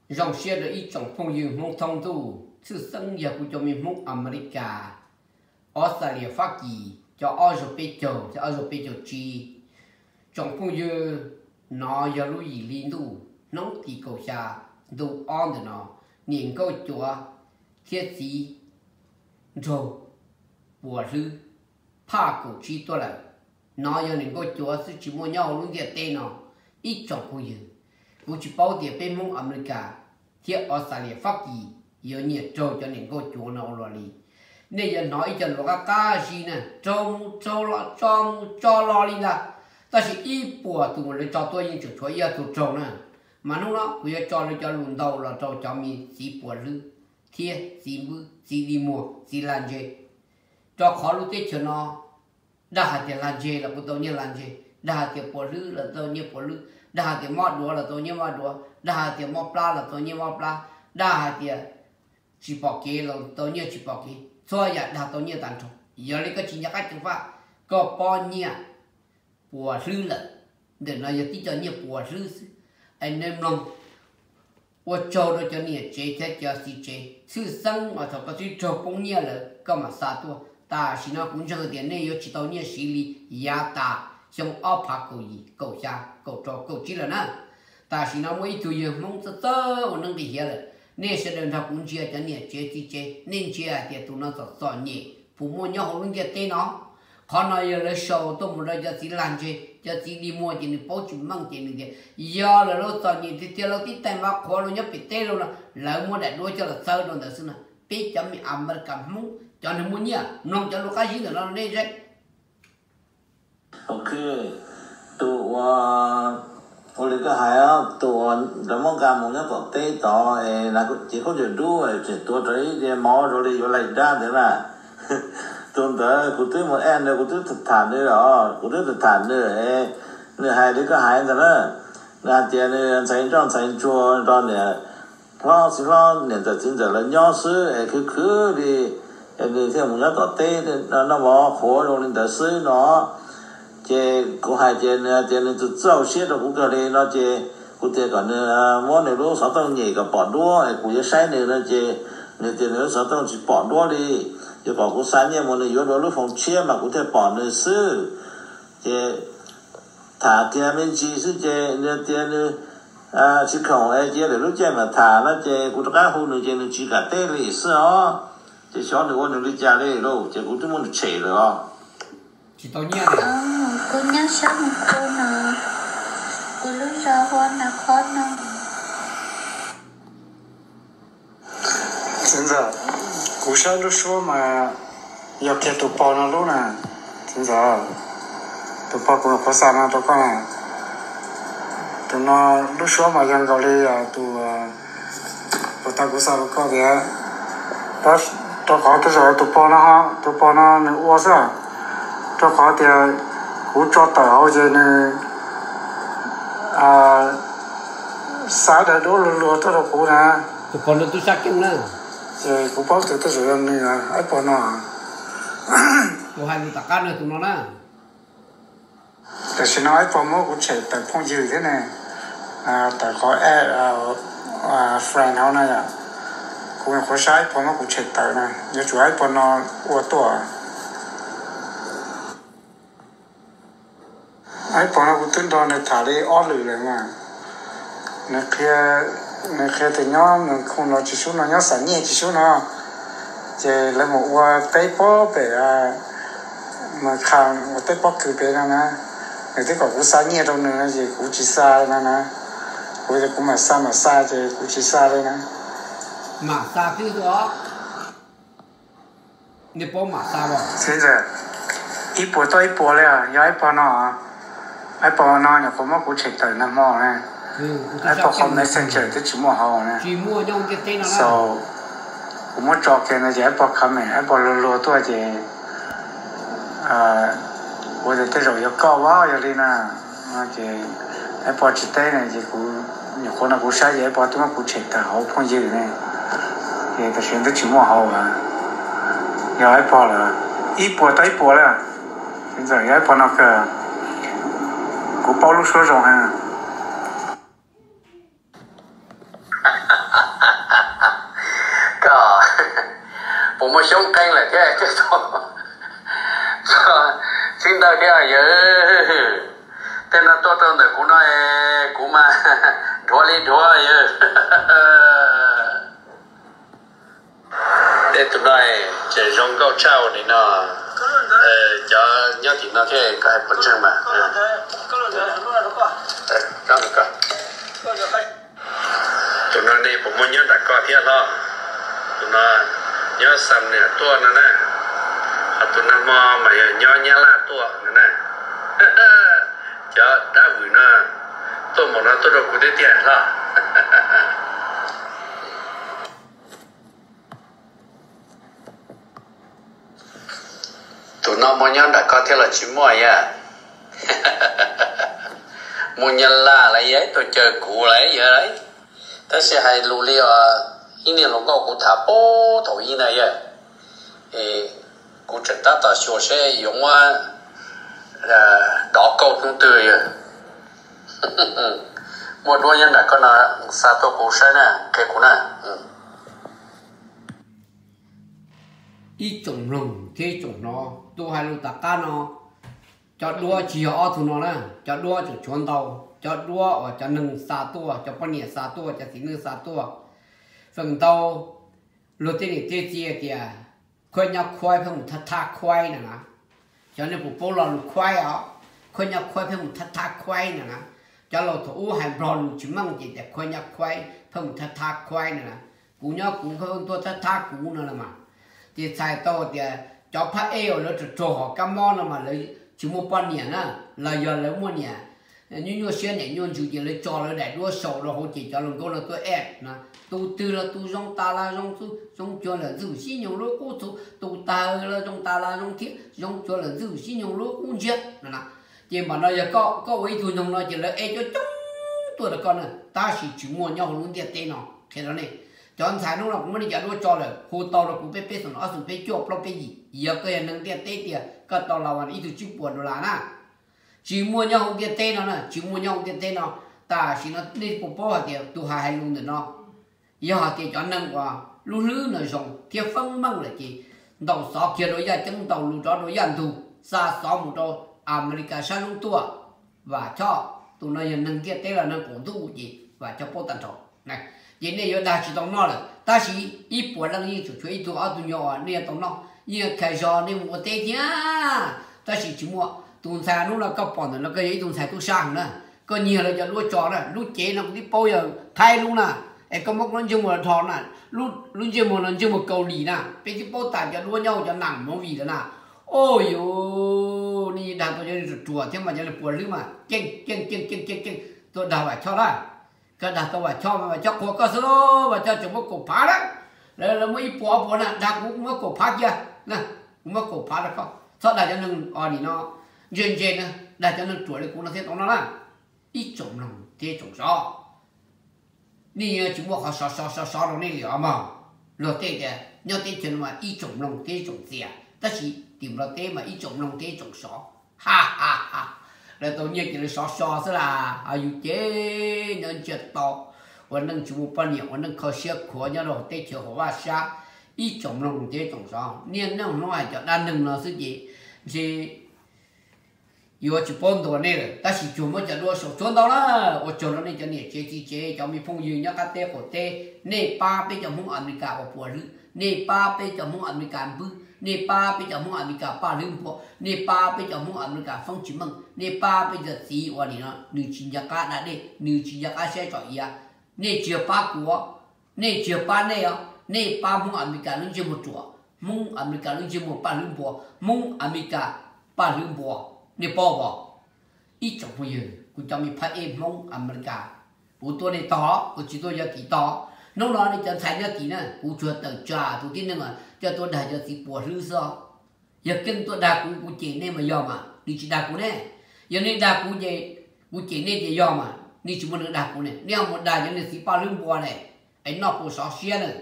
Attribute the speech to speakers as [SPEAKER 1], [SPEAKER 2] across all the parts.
[SPEAKER 1] dòng xe được ít trong phong dương mong thông tu sự sinh giờ của cho mình mong America Australia Hoa Kỳ cho Azerbaijan chi trong phong dương nó giờ lưu ý liên tu nóng thì cầu xa đủ on được nó nhìn câu chúa thiết gì rồi bùa sư pha cổ chi tôi là nó giờ nhìn câu chúa sự chỉ mua nhau luôn kia tên nó ít trong phong dương cũng chỉ bảo địa bên mong America thiết Australia Hoa Kỳ giờ nhiệt trâu cho nên câu chúa nó rồi đi nên giờ nói cho nó cá gì nè cho lo đi là ta chỉ ít bùa tụi mình cho tôi những chuyện thôi giờ tụi trâu nè mà lúc đó bây giờ cho luôn đầu là cho mình chỉ bùa rư thiết chỉ mưa chỉ đi mua chỉ làm gì cho khó lúc tết cho nó đã hạt tiền làm gì là tôi như làm gì đã hạt tiền bùa rư là tôi như bùa rư đã hạt tiền mót đũa là tôi như mót đũa đã hạt tiền mót pla là tôi như mót pla đã hạt tiền chỉ bỏ kia là tôi như chỉ bỏ kia thôi giờ đã tôi như tàn trộn giờ lấy cái chuyện nhà cách chúng ta có bao nhiêu bùa rư là để nói giờ tí cho nhiều bùa rư anh em lòng我找到叫你这才叫是这，是生我操，个是找工业了，干嘛啥多？但是呢，工厂的店内有知道你心里也大，像二怕狗一狗下狗找狗鸡了呢。但是呢，我一做人忙着走，我能理解了。那些人他工资叫你这，年纪啊，点都能找你，父母要好人家对喏。看那有了小都没了，叫自然去，叫自己摸进去，保住忙进去的。要了老早你这掉了地带嘛，看了人家别带了啦，老么的多叫了走了的是呢，别叫你阿没干么，叫你么呢，弄叫路开心的那那些。
[SPEAKER 2] OK， 我那个还要多，咱们干么呢？到带到那个这个就多这多这一点毛着的有来干的啦。tôi tới cụ tới một em nữa cụ tới thực thản nữa đó cụ tới thực thản nữa nữa hai đứa có hai người nữa là tiền nữa chạy trong chạy chùa đó nè lo nè giờ chính giờ là nhỏ sư cứ đi người theo một nhóm tọt tê nó bỏ khổ rồi nên tới sư nó chế cụ hai chế nữa từ sau xếp rồi cụ cái đi nó chế cụ tiền còn món này lúc sáu tông nhảy còn bỏ đũa cụ chế sai nữa nó chế nữa tiền nữa sáu tông chỉ bỏ đũa đi giờ bảo cụ sáng nhé một người yếu đó lúc phòng chia mà cụ thể bỏ nơi sư thì thả kia bên chỉ sư chế nên tiền nữa chỉ không ai chế để lúc chế mà thả nó chế cụ các hôm nữa chế nó chỉ cả tê lì sư ó chế xóa nữa ôn được cha lì đâu chế cụ tôi muốn được chạy rồi ó
[SPEAKER 1] chỉ tao nhé này
[SPEAKER 3] cô nhớ sáng một cô nào cô lúc ra hoa nào khó nào
[SPEAKER 4] 真的。古时候说嘛，要给都包那路呢，真的，都包过火山那都干了，都那路说嘛，养高嘞呀，都打古山都搞的，到好的时候都包那哈，都包那窝上，到好的古找到好些呢，啥的都落到了湖呢，
[SPEAKER 1] tụi con nó tôi sát chung nữa
[SPEAKER 4] cụ bảo từ từ rồi này à, ai bảo nó
[SPEAKER 1] tụi hai người tất cả nữa tụi nó nè
[SPEAKER 4] tại sao nói bảo mua cũng chạy tại phong dư thế này tại có friend họ này à cũng có sai bảo mua cũng chạy tại này nếu chủ ai bảo nó ô tô ai bảo nó cũng tin đó này thả đi ót lử rồi mà này kia thì nó không nó chỉ số nó nhớ sản nhẹ chỉ số nó chỉ là một tay bó về mà khang một tay bó cứ về nó nè người ta có cũng sản nhẹ đâu nữa thì cũng chỉ xa nó nè cũng mà xa thì cũng chỉ xa đây nè
[SPEAKER 1] mà xa cái đó nếu bó mà xa rồi
[SPEAKER 4] thế giờ ít bó tới ít bóเลยอ่ะย้ายบอnó nhà cũng cũng chạy tới năm mò nè ai bảo không nói sinh chơi thì chỉ mua hậu nè
[SPEAKER 1] chỉ mua nhông cái tên nó
[SPEAKER 4] so cũng muốn chọn cái này thì ai bảo không này ai bảo lô tôi thì tôi thì rồi có cao quá rồi đi nè thì ai bảo chỉ tên này thì cũng nhiều con nào cũng sai vậy bảo tôi mà cũng chạy tới hậu phong dư này thì tôi选择chỉ mua hậu à giờ ai bảo là ít bảo tới bảo là hiện giờ ai bảo nó cái cũng bao lúc số rồi ha
[SPEAKER 5] bộ một sống canh là thế chứ thôi xin tao cái giờ thế là tôi tôi để cũng nói cũng mà đua đi đua giờ để tụi nói chỉ dùng câu trao này nó cho nhớ thì nó thế cái phần trăm mà trong được coi tụi nó đi bộ một nhớ đặt coi thế lo tụi nó nhớ sầm nè tua nó nè tụi nó mò mà nhớ nhớ là tua nó nè cho đã gửi nó tôi một nó tôi đâu có thể tiền lo tụi nó mò nhớ đặt coi thế là chỉ mua ya mua nhân là lấy ấy tôi chờ cụ lấy giờ đấy thế sẽ hay lù liều ý niệm nó có cụ thả bố thổi ý này à cụ trực ta ta sửa sẽ dùng là đỏ câu cũng tươi à một đôi nhân đã có là sao tôi cụ sẽ nè cái cụ nè
[SPEAKER 1] ý trồng rồng thế trồng nó tôi hay lưu tạc cá nó cho đua chỉ họ thu nó nè cho đua cho chuồn tàu cho đua ở cho nâng xa tua cho con nhẹ xa tua cho xí nâng xa tua phần tàu lúa thế này thế chia kìa khơi nhau khoai phải một thắt thắt khoai nè cho nên bộ bố lò khoai á khơi nhau khoai phải một thắt thắt khoai nè cho lò thủ hay bòn chỉ mong chỉ để khơi nhau khoai phải một thắt thắt khoai nè cú nhau cũng không tôi thắt thắt cú nữa mà thì xài tàu thì cho phát eo nó trổ họ cam mon mà lấy chỉ một con nhẹ nè là giờ lấy mua nhẹ như xe nhẹ như chủ chỉ lấy cho nó để đua sầu rồi họ chỉ cho lần câu là tôi ép nè tu tư là tu trong ta là trong cho là giữ xí nhiều lúc cố tu ta là trong ta là trong thiết trong cho là giữ xí nhiều lúc cũng chết nè chỉ mà nó giờ có ấy thu nhung nó chỉ là ép cho chúng tôi là con này ta chỉ mua nhau luôn tiền tên nó thế đó này cho anh xài lúc nào cũng mới đi chợ đua cho là hồ tàu là cũng bé bé nó dùng bé chộp nó bé gì giờ cái nâng tiền tê tiền cái tàu là hoàn ít từ chục buồn đô la na chỉ mua nhau không tiền tê nó nè chỉ mua nhau không tiền tê nó ta chỉ nó đi bộ bộ hạt tiền tu hai luôn được nó giờ hạt tiền cho nâng qua lu lư nó dùng thiệt phân măng là gì tàu sáu kia đối với chân tàu lu đó đối với anh tu xa sáu một đô America sang luôn tua và cho tụi nó giờ nâng tiền tê là nâng cổ tu gì và cho bộ tận trọng này vậy nên giờ ta chỉ tông nó là ta chỉ ít buổi lần như chủ chuối tụ ở tụ nhỏ nên tông nó như khai giò nên một tết nhá ta chỉ mua tụ xài lúc là cấp bọn nó cái tụ xài tụ sang nữa có nhiều là giờ lúa trò nè lúa chế nó đi bao giờ thay luôn nè em có mốc nó chưa một thò nè lúa chưa một lần chưa một cầu lì nè bây giờ bao tải cho lúa nhau cho nặng nó vì đó nè ôi yo ni đang tôi chơi chùa thế mà giờ là buồn lắm mà chênh tôi đào phải cho đó cái đặt tôi vào cho mà cho cổ cơ số và cho chúng nó cổ phá đó là mấy bỏ nè đặt cũng mới cổ phá kia nè cũng mới cổ phá được không sau đó cho nên thì nó dên nè đặt cho nên tuổi cũng nó thế tông nó là ít trồng lòng thế trồng gió đi chúng nó họ nó nên liệu mà lừa tê kìa nhau tê chuyện mà ít trồng lòng thế trồng dẻ ta chỉ tìm ra tê mà ít trồng lòng thế trồng gió ha là tôi nhớ chỉ là so sẽ là ayu chế nhân chất to và nâng chú bao nhiêu và nâng khó xếp của nhau rồi tết chiều hóa xa ít trồng lòng thế trồng sao nên nó nói cho đàn nâng nó gì yêu chỉ bốn tuổi này ta chỉ chụp một trận đua sổ chốn đó là ở chỗ nó này cho nè chế cho mình phong dương nhá cái tê của tê nè ba bây giờ muốn America vào bùa rứ nè ba bây giờ muốn America bự nè ba bây giờ muốn America ba lưng bộ nè ba bây giờ muốn America phong chỉ mừng nè ba bây giờ gì qua đi nó nữ chính gia cá đã đi nữ chính gia cá sẽ chọn gì à nè chưa ba của nè chưa ba này à nè ba muốn America lưng chưa một chỗ muốn America lưng chưa một ba lưng bộ muốn America ba lưng bộ nè bỏ ít trong bây giờ cũng cho mình phát em mong America bố tôi này to của chỉ tôi giờ tí to nó nói đi cho thấy giờ tí nè bố chưa từng trả tôi tin mà cho tôi đại giờ tí bỏ rư sao giờ kinh tôi đạt cũng chỉ nên mà do mà đi chỉ đạt cũng nè giờ nên đạt cũng chỉ nên chỉ do mà đi chỉ muốn được đạt cũng nè nếu một đại giờ nên tí ba lưng bỏ này anh nó cũng sợ xe nữa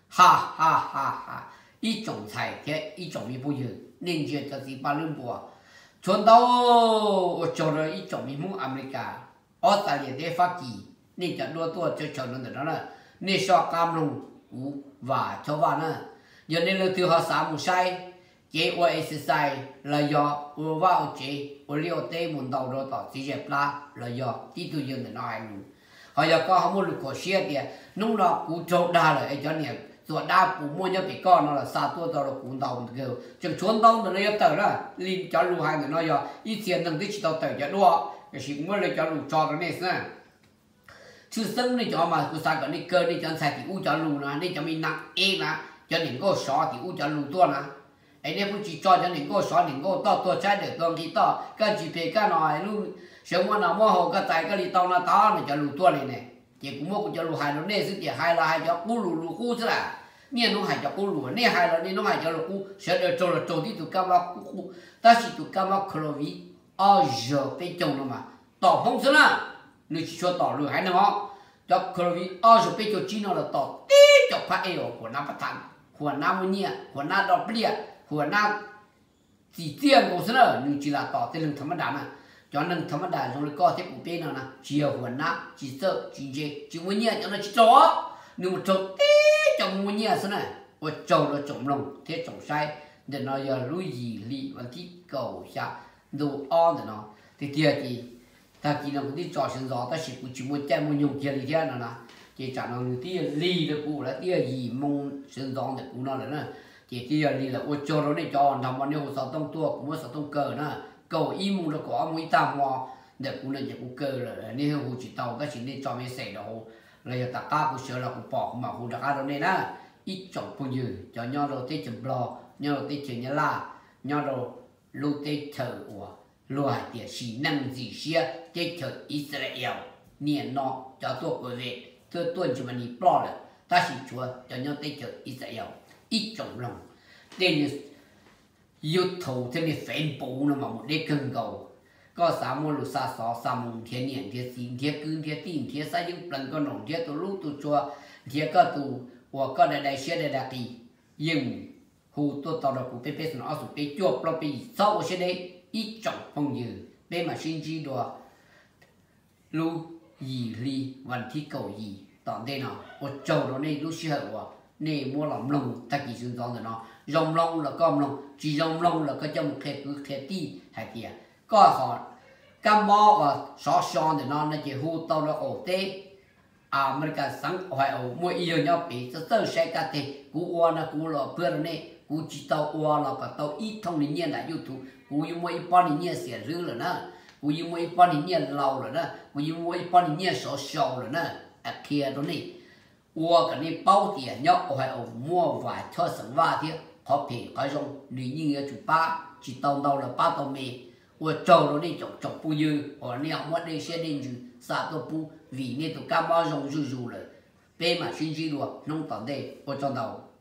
[SPEAKER 1] ha ít trong thấy thế ít trong mình bây giờ nên giờ cho tí ba lưng bỏ chuẩn đâu ở chỗ đó ít trong mình muốn America Australia để phát triển nên chọn đua tua cho chọn nó đó là nên so cam lùng và cho vào nữa giờ nên là từ họ sáng một sai chế qua exercise là do vào chế liều tê muốn đầu rồi tỏ chỉ dẹp là do tí tu dân để nói luôn họ giờ có họ muốn được có xe thì nung nó cú trâu đa là cho nên rồi đa cú mua cho bị con nó là xa tua tao là cú đầu kiểu chừng chuốn tao nó lấy tờ đó liên cho lưu hai người nói giờ ít tiền đừng tích tao tờ cho đua cái gì muốn lấy cho lưu cho nó này nè chứ sân này cho mà cứ sai cái này cơ này cho sai thì u cho lưu nè này cho mình nặng ê nè cho nên có sọ thì u cho lưu tua nè anh em cũng chỉ cho nên có sọ nên có to trái được con thì to cái chỉ về cái nói luôn sớm mà nào mà họ cái tài cái đi tao nó to này cho lưu tua này nè chỉ cũng mua cho lưu hai nó này sức chỉ hai là hai cho cú lưu cú chứ là nè nó hai cho cú lưu nè hai là nè nó hai cho lưu cú sẽ được trâu thì tụi cam lo cú ta chỉ tụi cam lo clovi giờ bây giờ nó mà tỏ phong chứ là nếu chỉ cho tỏ lưu hai nữa không cho clovi giờ bây giờ chỉ nó là tỏ tí cho phải eo của nam phát thành của nam muốn nhẹ của nam đọc bia của nam chỉ tiền của chứ là nhưng chỉ là tỏ tên lưng thấm đá mà cho nên thấm đá rồi có thể của bên nào nè chiều của nam chỉ sợ chỉ gì chỉ muốn nhẹ cho nó chỉ chó nhưng mà trâu tí cho muốn nhẹ thế này và trâu nó trộm lòng thế trộm sai để nó giờ lui gì lì và tí cầu xa đồ on để nó thì kia thì ta chỉ là một tí trò sân gió ta chỉ muốn chạy muốn dùng kia thì thế nào nè chỉ chẳng là tí lì được cụ là tí gì mong sân gió để cụ nó là nè chỉ tí lì là ô trâu nó để cho nằm vào nếu sao tông tua cũng muốn sao tông cờ nè cầu im mong nó có mấy tam hoa để cụ này chỉ cụ cờ là nếu cụ chỉ tàu ta chỉ nên cho mấy sẻ đâu là giờ ta cá cụ sửa là cụ bỏ mà cụ đặt ra đây nè ít chọn bao nhiêu cho nhau đầu tết chấm bò nhau đầu tết chấm nhá la nhau đầu lô tết thở của loài địa chỉ năng gì xia tết thở Israel niệm nó cho tôi về tôi tuân cho mình bỏ rồi ta chỉ chúa cho nhau tết thở Israel ít chọn lòng tên yêu thầu thế này phèn bổ nó mà một đế cân cầu có sáu môn lục sa sáu sáu môn thiên niệm thiên sinh thiên cương thiên tin thiên sai những lần con nòng thiên tu lú tu chua thiên có tu và có đại đại xe đại đại kỳ nhưng hù tu tao được của pê nó áp dụng pê chuột lo pê sau xe đấy ít trọng phong như pê mà sinh chi đồ lu gì liวันที่cầu gì tọn đây nào một trâu đó này lu xe hậu nè mua lòng lông ta chỉ sử dụng rồi nó rồng lông là con lông chỉ rồng lông là có trong một cái cứ cái ti hay tiệt có họ cam mò và xóa xon thì nó chỉ hú tao là ổ tê mình cả sáng hoài ổ mỗi yêu nhau bị sơ sẽ cả thì cú oan là cú là bữa này cú chỉ tao oan là cả tao ít thông đến nhiên là YouTube cú yêu mỗi bao đến nhiên sẽ rư rồi nè cú yêu mỗi bao đến nhiên lâu rồi nè cú yêu mỗi bao đến nhiên xóa xon rồi nè kia đó này我跟你包点要我还有莫外特生话的，好皮那种女人也就把就到了把到没，我找了那种找不有，我两我那些人就啥都不为那都干嘛用就了，别嘛星期六弄到的我找到。